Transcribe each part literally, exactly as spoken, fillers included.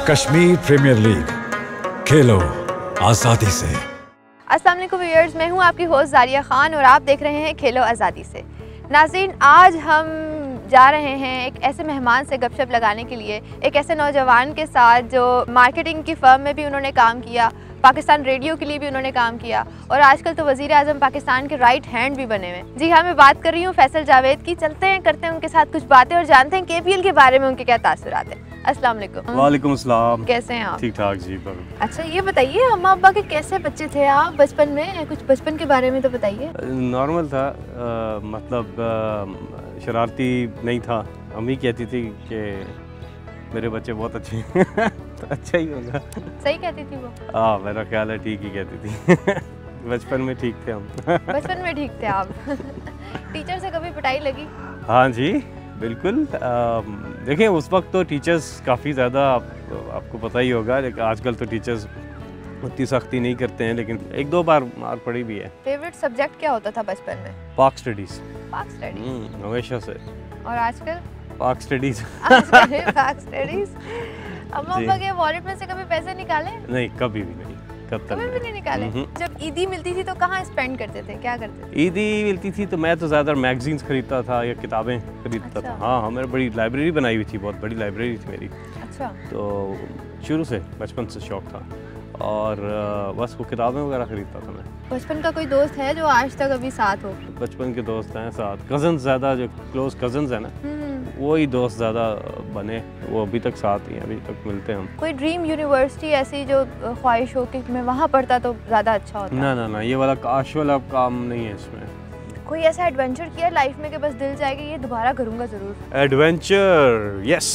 Kashmir premiere league, खेलो आजादी से। अस्सलाम वालेकुम व्यूअर्स, मैं हूं आपकी होस्ट जारिया खान और आप देख रहे हैं खेलो आज़ादी से। नाज़रीन, आज हम जा रहे हैं एक ऐसे मेहमान से गपशप लगाने के लिए, एक ऐसे नौजवान के साथ जो मार्केटिंग की फर्म में भी उन्होंने काम किया, पाकिस्तान रेडियो के लिए भी उन्होंने काम किया और आजकल तो वज़ीर आज़म पाकिस्तान के राइट हैंड भी बने हुए। जी हाँ, मैं बात कर रही हूँ फैसल जावेद की। चलते हैं, करते हैं उनके साथ कुछ बातें और जानते हैं के पी एल के बारे में उनके क्या तासुरात हैं। अस्सलाम वालेकुम। वालेकुम अस्सलाम। कैसे हैं आप? ठीक ठाक जी। अच्छा, ये बताइए, अम्मा अब्बा के कैसे बच्चे थे आप बचपन में? कुछ बचपन के बारे में तो बताइए। नॉर्मल था, आ, मतलब आ, शरारती नहीं था। अम्मी कहती थी कि मेरे बच्चे बहुत अच्छे हैं तो अच्छा ही होगा। सही कहती थी वो? हाँ, मेरा ख्याल है ठीक ही कहती थी बचपन में ठीक थे हम बचपन में ठीक थे आप टीचर से कभी पिटाई लगी? हाँ जी, बिल्कुल। देखिए, उस वक्त तो टीचर्स काफ़ी ज़्यादा, आप, आपको पता ही होगा, लेकिन आजकल तो टीचर्स उतनी सख्ती नहीं करते हैं, लेकिन एक दो बार मार पड़ी भी है। फेवरेट सब्जेक्ट क्या होता था बचपन में? पाक स्टडीज़। पाक स्टडीज़ हमेशा से। और आजकल? पाक स्टडीज़ पाक स्टडीज़। अम्मा अब्बा के वॉलेट में से कभी पैसे निकाले? नहीं, कभी भी नहीं। कभी भी नहीं निकाले? जब ईदी मिलती थी तो कहाँ स्पेंड करते थे, क्या करते थे? ईदी मिलती थी तो मैं तो ज़्यादा मैगजीन्स खरीदता था या किताबें खरीदता अच्छा। था। हाँ हाँ, मैंने बड़ी लाइब्रेरी बनाई हुई थी, बहुत बड़ी लाइब्रेरी थी मेरी। अच्छा। तो शुरू से बचपन से शौक था और बस वो किताबें वगैरह खरीदता था मैं। बचपन का कोई दोस्त है जो आज तक अभी साथ हो? बचपन के दोस्त हैं साथ, कज़न्स ज़्यादा, जो क्लोज कज़न्स हैं ना, वही दोस्त ज़्यादा बने, वो अभी तक साथ ही हैं, अभी तक मिलते हैं हम। कोई ड्रीम यूनिवर्सिटी ऐसी जो ख्वाहिश हो कि मैं वहाँ पढ़ता तो ज़्यादा अच्छा होता? ना ना ना, ये वाला काश वाला काम नहीं है इसमें। कोई ऐसा एडवेंचर किया लाइफ में कि बस दिल चाहे कि ये दोबारा करूँगा ज़रूर? एडवेंचर, यस,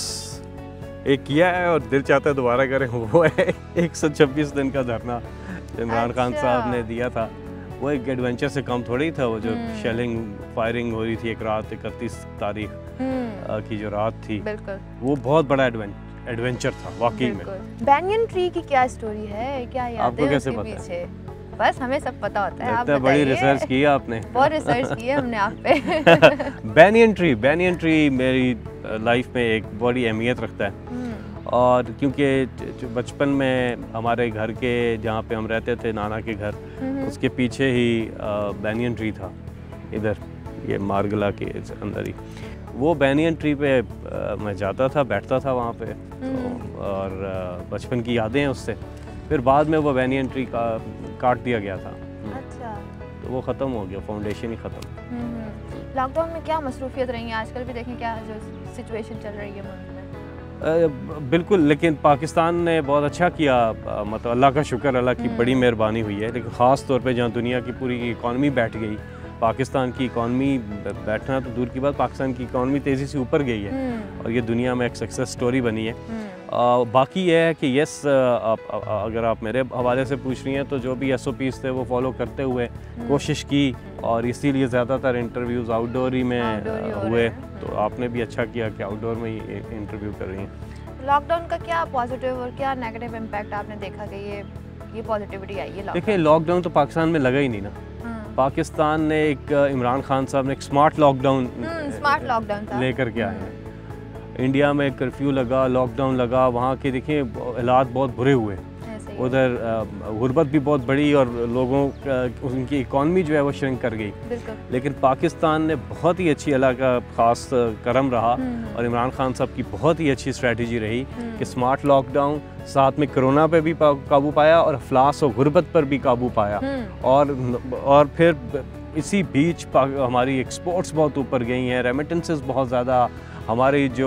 एक किया है और दिल चाहता है दोबारा करें। वो है एक सौ छब्बीस दिन का धरना इमरान खान साहब ने दिया था। वो एक एडवेंचर से कम थोड़ी था, वो जो शेलिंग फायरिंग हो रही थी एक रात, इकतीस तारीख की जो रात थी, वो बहुत बड़ा एडवेंचर था वाकई में। बैनियन ट्री की क्या स्टोरी है, क्या यादें आपको कैसे उसके पता पीछे? है? बस हमें सब पता होता है, आप बताइए। बड़ी रिसर्च की है आपने। बहुत रिसर्च की है हमने आप पे बैनियन ट्री, बैनियन ट्री मेरी लाइफ में एक बड़ी अहमियत रखता है और क्योंकि बचपन में हमारे घर के, जहाँ पे हम रहते थे, नाना के घर, उसके पीछे ही बैनियन ट्री था, इधर ये मारगला के अंदर ही। वो बैनियन ट्री पे मैं जाता था, बैठता था वहाँ पे, तो और बचपन की यादें हैं उससे। फिर बाद में वो बैनियन ट्री का काट दिया गया था। अच्छा। तो वो ख़त्म हो गया, फाउंडेशन ही ख़त्म। लॉकडाउन में क्या मसरूफियत रही है? आजकल भी देखें क्या जो सिचुएशन चल रही है मुल्क में। बिल्कुल, लेकिन पाकिस्तान ने बहुत अच्छा किया, मतलब अल्लाह का शुक्र, अल्लाह की बड़ी मेहरबानी हुई है। लेकिन ख़ास तौर पे जहाँ दुनिया की पूरी इकॉनमी बैठ गई, पाकिस्तान की इकॉनमी बैठना तो दूर की बात, पाकिस्तान की इकॉनमी तेज़ी से ऊपर गई है और ये दुनिया में एक सक्सेस स्टोरी बनी है। आ, बाकी ये है कि यस, आप, अगर आप मेरे हवाले से पूछ रही हैं तो जो भी एस ओ पीज़ थे वो फॉलो करते हुए कोशिश की और इसीलिए ज़्यादातर इंटरव्यूज़ आउटडोर ही में हुए। तो आपने भी अच्छा किया कि आउटडोर में ही इंटरव्यू कर रही हैं। लॉकडाउन का क्या पॉजिटिव और क्या नेगेटिव इम्पैक्ट आपने देखा कि ये ये पॉजिटिविटी आई है? देखिए, लॉकडाउन तो पाकिस्तान में लगा ही नहीं ना। पाकिस्तान ने एक, इमरान खान साहब ने एक स्मार्ट लॉकडाउन स्मार्ट लॉकडाउन लेकर के आए हैं। इंडिया में कर्फ्यू लगा, लॉकडाउन लगा, वहाँ के देखिए हालात बहुत बुरे हुए। उधर गुर्बत भी बहुत बढ़ी और लोगों उनकी इकॉनमी जो है वो श्रिंक कर गई। लेकिन पाकिस्तान ने बहुत ही अच्छी, अल्लाह का ख़ास करम रहा और इमरान खान साहब की बहुत ही अच्छी स्ट्रेटजी रही कि स्मार्ट लॉकडाउन, साथ में कोरोना पे भी काबू पाया और अफलास और गुर्बत पर भी काबू पाया। और और फिर इसी बीच हमारी एक्सपोर्ट्स बहुत ऊपर गई हैं, रेमिटेंसेस बहुत ज़्यादा, हमारी जो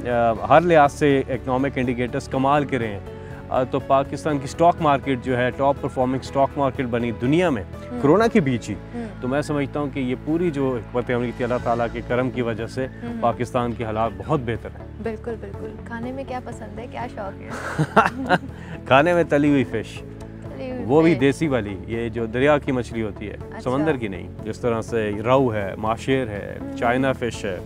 आ, हर लिहाज से इकनॉमिक इंडिकेटर्स कमाल के रहे हैं। आ, तो पाकिस्तान की स्टॉक मार्केट जो है टॉप परफॉर्मिंग स्टॉक मार्केट बनी दुनिया में कोरोना के बीच ही। तो मैं समझता हूँ कि ये पूरी जो हिकमत अमली थी अल्लाह ताला के करम की वजह से पाकिस्तान के हालात बहुत बेहतर हैं। बिल्कुल बिल्कुल। खाने में क्या पसंद है, क्या शौक है? खाने में तली हुई फिश, वो भी देसी वाली, ये जो दरिया की मछली होती है। अच्छा। समंदर की नहीं, जिस तरह से राऊ है, माशेर है, चाइना फिश है,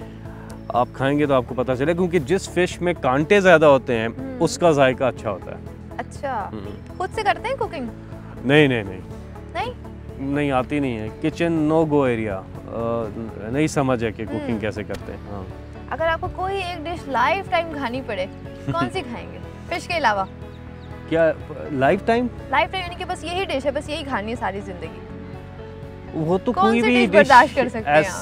आप खाएंगे तो आपको पता चले, क्योंकि जिस फिश में कांटे ज़्यादा होते हैं उसका जायका अच्छा होता है। अच्छा, खुद से करते हैं कुकिंग? नहीं नहीं नहीं नहीं नहीं आती नहीं है, किचन नो गो एरिया, नहीं समझ है कि कुकिंग कैसे करते हैं। हाँ, अगर आपको कोई एक डिश लाइफ टाइम खानी पड़े कौन सी खाएंगे? फिश के अलावा क्या लाइफ टाइम? लाइफ टाइम यानी कि बस यही डिश है, बस यही खानी है सारी जिंदगी। वो तो कौन कोई सी भी डिश डिश बर्दाश्त कर सकते हैं आप?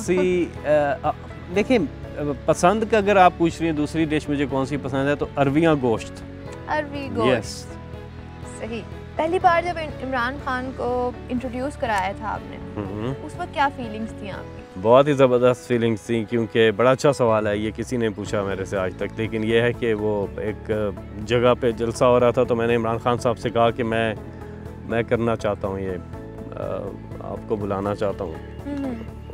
ऐसी देखिए, पसंद का अगर आप पूछ रही हैं दूसरी डिश मुझे कौन सी पसंद है तो अरविया गोश्त। अरवी गोश्त, सही। पहली बार जब इमरान खान को इंट्रोड्यूस कराया था आपने, उस वक्त क्या फीलिंग्स थी आपकी? बहुत ही ज़बरदस्त फीलिंग्स थी, क्योंकि बड़ा अच्छा सवाल है ये, किसी ने पूछा मेरे से आज तक। लेकिन ये है कि वो एक जगह पे जलसा हो रहा था तो मैंने इमरान खान साहब से कहा कि मैं मैं करना चाहता हूँ ये, आपको बुलाना चाहता हूँ।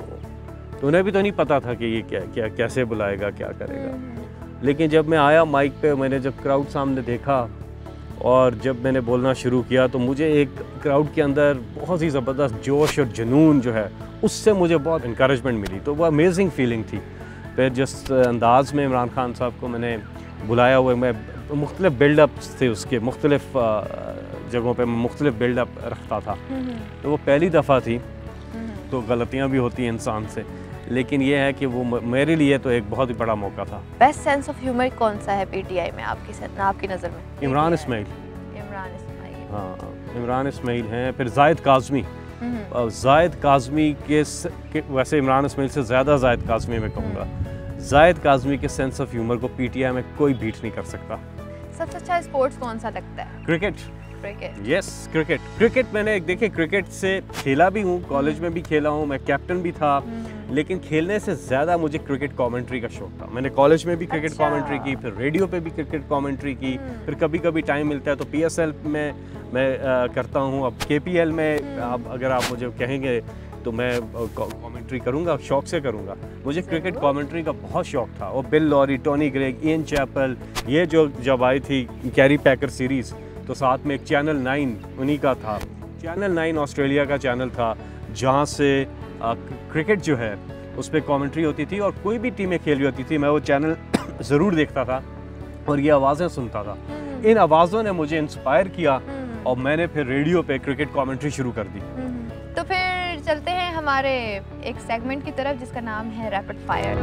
तो उन्हें भी तो नहीं पता था कि ये क्या क्या कैसे बुलाएगा, क्या करेगा। लेकिन जब मैं आया माइक पे, मैंने जब क्राउड सामने देखा और जब मैंने बोलना शुरू किया तो मुझे एक क्राउड के अंदर बहुत ही ज़बरदस्त जोश और जुनून जो है उससे मुझे बहुत इंकरेजमेंट मिली। तो वो अमेजिंग फीलिंग थी। फिर जिस अंदाज में इमरान खान साहब को मैंने बुलाया हुआ, मैं मुख्तलिफ बिल्डअप्स थे उसके, मुख्तलिफ जगहों पे मुख्तलिफ बिल्डअप रखता था। तो वो पहली दफ़ा थी, तो गलतियाँ भी होती हैं इंसान से, लेकिन ये है कि वो मेरे लिए तो एक बहुत ही बड़ा मौका था। बेस्ट सेंस ऑफ ह्यूमर कौन सा है पीटीआई में आपकी साथ, आपकी नज़र में? इमरान इस्माइल। इमरान इस्माइल, हाँ, इमरान इस्माइल हैं। फिर जाहिद काज़मी। जाहिद काज़मी के, के वैसे इमरान इस्माइल से ज़्यादा जाहिद काज़मी मैं कहूँगा। जाहिद काज़मी के सेंस ऑफ ह्यूमर को पीटीआई में कोई बीट नहीं कर सकता। सबसे अच्छा स्पोर्ट्स कौन सा लगता है? Cricket. Cricket, yes cricket. Cricket मैंने देखिए क्रिकेट से खेला भी हूँ, कॉलेज में भी खेला हूँ, मैं कैप्टन भी था। लेकिन खेलने से ज़्यादा मुझे क्रिकेट कमेंट्री का शौक था। मैंने कॉलेज में भी क्रिकेट अच्छा। कमेंट्री की, फिर रेडियो पे भी क्रिकेट कमेंट्री की, फिर कभी कभी टाइम मिलता है तो पीएसएल में मैं आ, करता हूँ। अब केपीएल में आप अगर आप मुझे कहेंगे तो मैं कमेंट्री करूँगा, शौक से करूँगा। मुझे क्रिकेट कमेंट्री का बहुत शौक था। और Bill Lawry, Tony Greig, Ian Chappell, ये जो जब आई थी कैरी पैकर सीरीज़, तो साथ में एक चैनल नाइन उन्हीं का था। चैनल नाइन ऑस्ट्रेलिया का चैनल था जहाँ से आ, क्रिकेट जो है उस पर कॉमेंट्री होती थी और कोई भी टीमें खेल रही होती थी, मैं वो चैनल ज़रूर देखता था और ये आवाज़ें सुनता था। इन आवाज़ों ने मुझे इंस्पायर किया और मैंने फिर रेडियो पे क्रिकेट कमेंट्री शुरू कर दी। तो फिर चलते हैं हमारे एक सेगमेंट की तरफ जिसका नाम है रैपिड फायर।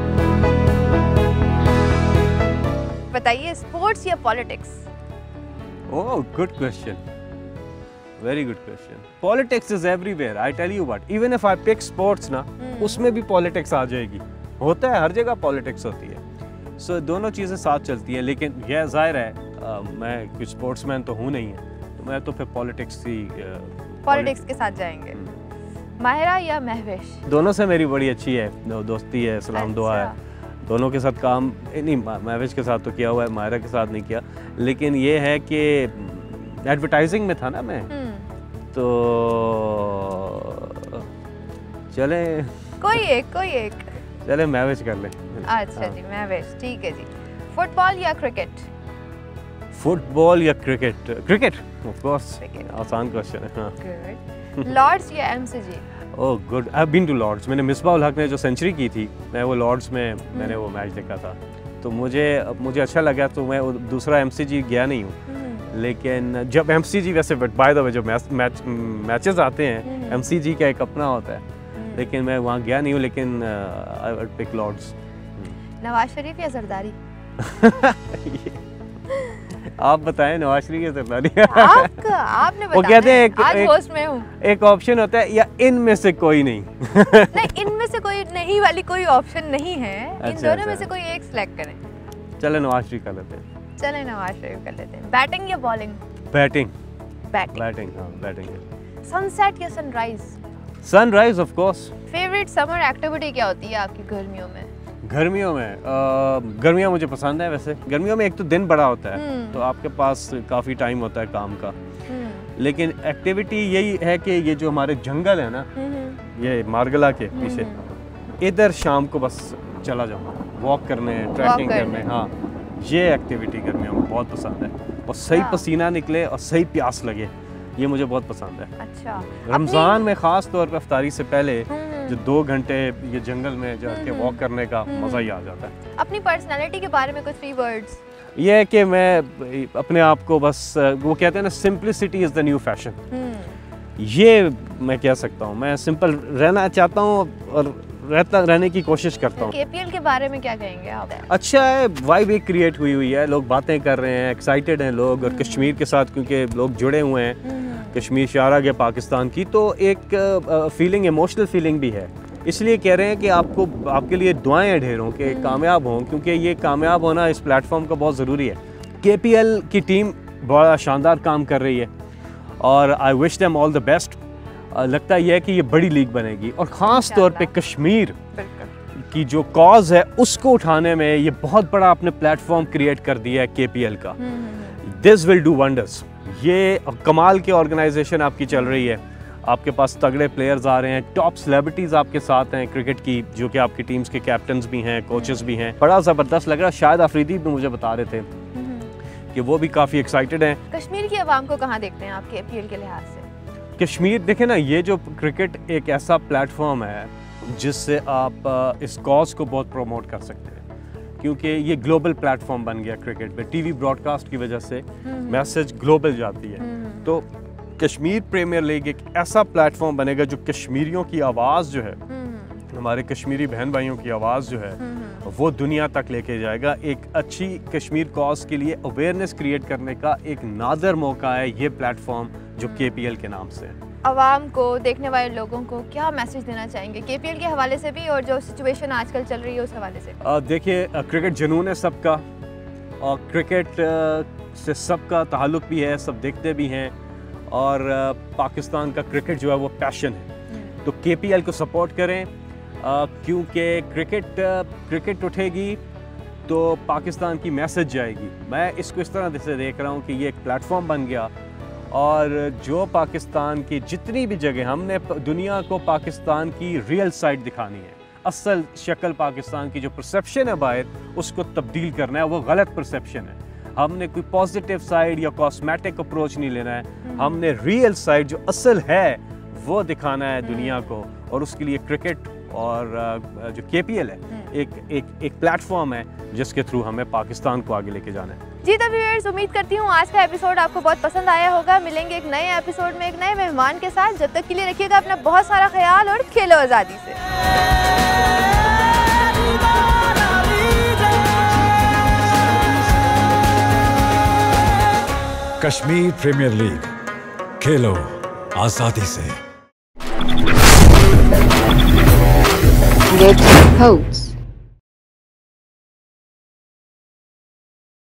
बताइए, स्पोर्ट्स या politics? Oh, good question, very good question. Politics is everywhere, I tell you what. Even if I pick sports ना, उसमें भी पॉलिटिक्स आ जाएगी। होता है, हर जगह पॉलिटिक्स होती है। सो so, दोनों चीज़ें साथ चलती हैं। लेकिन यह जाहिर है आ, मैं कुछ स्पोर्ट्समैन तो हूँ नहीं है, तो मैं तो फिर पॉलिटिक्स ही पॉलिटिक्स के साथ जाएंगे। माहिरा या महविश? दोनों से मेरी बड़ी अच्छी है, दो, दोस्ती है, सलाम अच्छा। दुआ है। दोनों के साथ काम नहीं, महविश के साथ तो किया हुआ है, माहिरा के साथ नहीं किया। लेकिन ये है कि एडवर्टाइजिंग में था ना मैं, तो चले कोई एक कोई एक चले महविश कर ले। अच्छा जी, महविश, ठीक है जी। फुटबॉल या क्रिकेट? फुटबॉल या क्रिकेट? Cricket, of course. आसान क्वेश्चन है। हाँ। लॉर्ड्स या MCG? Oh good, I have been to Lord's. मैंने मिसबाह उल हक ने जो सेंचुरी की थी, मैं वो लॉर्ड्स में मैंने वो मैच देखा था, तो मुझे मुझे अच्छा लगा। तो मैं दूसरा एमसीजी गया नहीं हूँ। लेकिन जब एमसीजी, वैसे बाय द वे जो मैच मैचेस आते हैं, एमसीजी का एक अपना होता है, लेकिन मैं वहाँ गया नहीं हूँ। लेकिन I would pick Lord's. Nawaz Sharif या जरदारी? आप बताएं, नवाज शरीफ या जरदारी? आपका, आपने बताया। वो कहते हैं एक, आज एक, होस्ट में हूँ। एक ऑप्शन होता है या इनमें से कोई नहीं। नहीं, इनमें से कोई नहीं वाली कोई ऑप्शन नहीं है। अच्छा, इन दोनों अच्छा। में से कोई एक सिलेक्ट करें। चले नवाज शरीफ कर लेते हैं। चले नवाज शरीफ कर लेते हैं। बैटिंग या बॉलिंग? बैटिंग। बैटिंग बैटिंग हाँ, बैटिंग। सनसेट या sunrise? Sunrise of course. Favourite summer activity क्या होती है आपकी गर्मियों में? गर्मियों में गर्मियाँ मुझे पसंद है। वैसे गर्मियों में एक तो दिन बड़ा होता है, तो आपके पास काफ़ी टाइम होता है काम का। लेकिन एक्टिविटी यही है कि ये जो हमारे जंगल है ना, ये मारगला के पीछे, इधर शाम को बस चला जाऊँ वॉक करने, ट्रैकिंग करने। हाँ, ये एक्टिविटी गर्मियों में बहुत पसंद है। और सही पसीना निकले और सही प्यास लगे, ये मुझे बहुत पसंद है। अच्छा। रमज़ान में ख़ास तौर पर इफ्तारी से पहले जो दो घंटे ये जंगल में जाके वॉक करने का मज़ा ही आ जाता है। अपनी पर्सनालिटी के बारे में कुछ थ्री वर्ड्स? ये है कि मैं अपने आप को बस, वो कहते हैं ना, simplicity is the new fashion. ये मैं कह सकता हूँ, मैं सिंपल रहना चाहता हूँ और रहता रहने की कोशिश करता हूँ। केपीएल के बारे में क्या कहेंगे आप? अच्छा है, वाइब एक क्रिएट हुई हुई है, लोग बातें कर रहे हैं, एक्साइटेड हैं लोग, और कश्मीर के साथ क्योंकि लोग जुड़े हुए हैं, कश्मीर शाहराग है पाकिस्तान की, तो एक फीलिंग, इमोशनल फीलिंग भी है। इसलिए कह रहे हैं कि आपको आपके लिए दुआएं ढेरों के कामयाब हों, क्योंकि ये कामयाब होना इस प्लेटफॉर्म का बहुत ज़रूरी है। केपीएल की टीम बड़ा शानदार काम कर रही है और I wish them all the best. लगता यह है कि ये बड़ी लीग बनेगी, और ख़ास तौर पे कश्मीर की जो कॉज है उसको उठाने में ये बहुत बड़ा अपने प्लेटफॉर्म क्रिएट कर दिया है केपीएल का। This will do wonders. ये कमाल की ऑर्गेनाइजेशन आपकी चल रही है, आपके पास तगड़े प्लेयर्स आ रहे हैं, टॉप सेलिब्रिटीज़ आपके साथ हैं क्रिकेट की, जो कि आपकी टीम्स के कैप्टन्स भी हैं, कोचेस भी हैं। बड़ा ज़बरदस्त लग रहा है। शायद अफरीदी भी मुझे बता रहे थे कि वो भी काफ़ी एक्साइटेड हैं। कश्मीर की आवाम को कहाँ देखते हैं आप केपीएल के लिहाज से? कश्मीर देखें ना, ये जो क्रिकेट एक ऐसा प्लेटफॉर्म है जिससे आप इस कॉज को बहुत प्रमोट कर सकते हैं, क्योंकि ये ग्लोबल प्लेटफॉर्म बन गया क्रिकेट में। टीवी ब्रॉडकास्ट की वजह से मैसेज ग्लोबल जाती है। तो कश्मीर प्रीमियर लीग एक ऐसा प्लेटफॉर्म बनेगा जो कश्मीरियों की आवाज़ जो है, हमारे कश्मीरी बहन भाइयों की आवाज़ जो है वो दुनिया तक लेके जाएगा। एक अच्छी कश्मीर कॉज के लिए अवेयरनेस क्रिएट करने का एक नादर मौका है ये प्लेटफॉर्म जो केपीएल के नाम से है। आवाम को, देखने वाले लोगों को क्या मैसेज देना चाहेंगे केपीएल के हवाले से भी, और जो सिचुएशन आजकल चल रही है उस हवाले से? देखिए, क्रिकेट जुनून है सबका, और क्रिकेट से सबका ताल्लुक़ भी है, सब देखते भी हैं, और पाकिस्तान का क्रिकेट जो है वो पैशन है। तो केपीएल को सपोर्ट करें, क्योंकि क्रिकेट क्रिकेट उठेगी तो पाकिस्तान की मैसेज जाएगी। मैं इसको इस तरह से देख रहा हूँ कि ये एक प्लेटफॉर्म बन गया, और जो पाकिस्तान की जितनी भी जगह, हमने दुनिया को पाकिस्तान की रियल साइड दिखानी है, असल शक्ल पाकिस्तान की जो परसेप्शन है बाहर, उसको तब्दील करना है। वो गलत परसेप्शन है। हमने कोई पॉजिटिव साइड या कॉस्मेटिक अप्रोच नहीं लेना है, हमने रियल साइड जो असल है वो दिखाना है दुनिया को, और उसके लिए क्रिकेट और जो केपीएल है एक एक एक प्लेटफॉर्म है जिसके थ्रू हमें पाकिस्तान को आगे लेके जाना है। जी तो व्यूअर्स, उम्मीद करती हूँ आज का एपिसोड आपको बहुत पसंद आया होगा। मिलेंगे एक नए एपिसोड में एक नए मेहमान के साथ। जब तक के लिए रखिएगा अपना बहुत सारा ख्याल, और खेलो आज़ादी से। कश्मीर प्रीमियर लीग, खेलो आजादी से। Hosts